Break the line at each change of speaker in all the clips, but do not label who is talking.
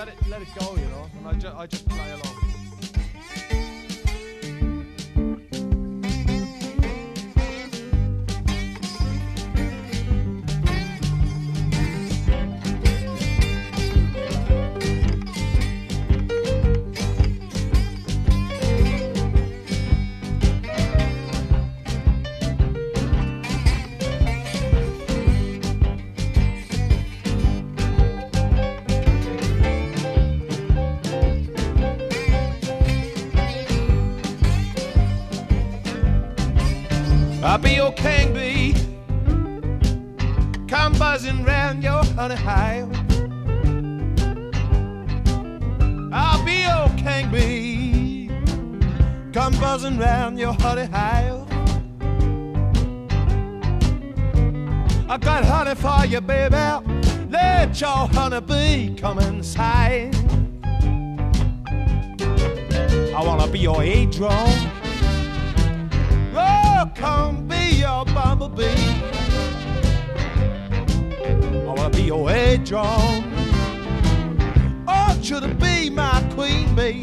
let it go, you know, and I just play along. I'll be your king bee, come buzzing round your honey hive. I'll be your king bee, come buzzing round your honey hive. I got honey for you, baby, let your honey bee come inside. I wanna be your A drum, come be your bumblebee. I wanna be your A drum, or should it be my queen bee?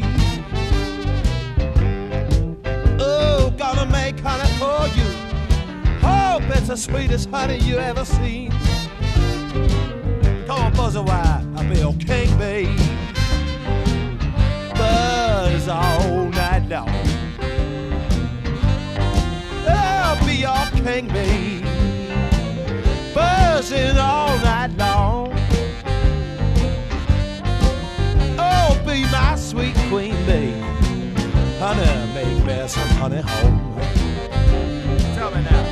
Oh, gonna make honey for you. Hope it's the sweetest honey you ever seen. Come on, buzz away, I'll be your king bee. Buzz all night long. I'll be your king bee, buzzing all night long. Oh, be my sweet queen bee, honey, make me some honey home. Tell me now.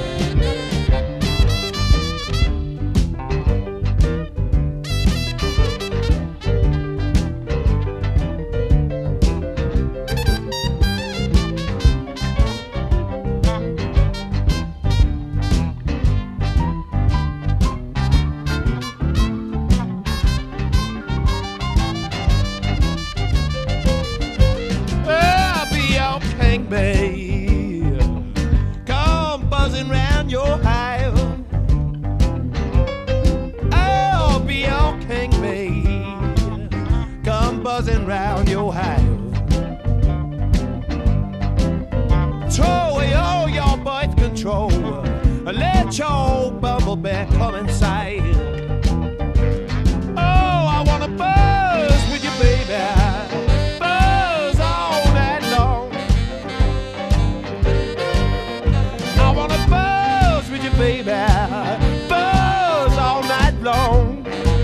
Come buzzing round your hive. I'll be your king bee. Come buzzing round your hive. Throw away all your birth control. Let your bumblebee come inside. Oh, I wanna buzz with you, baby. Baby, buzz all night long.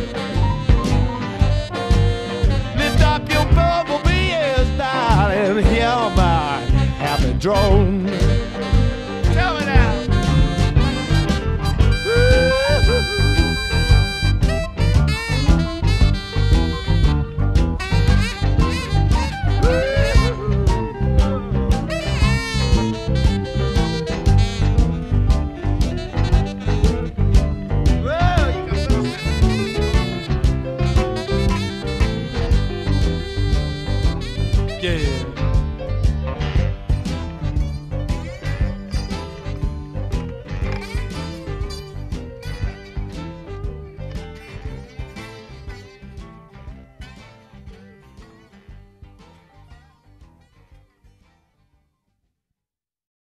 Lift up your bumblebee ears, darling, hear my happy drone.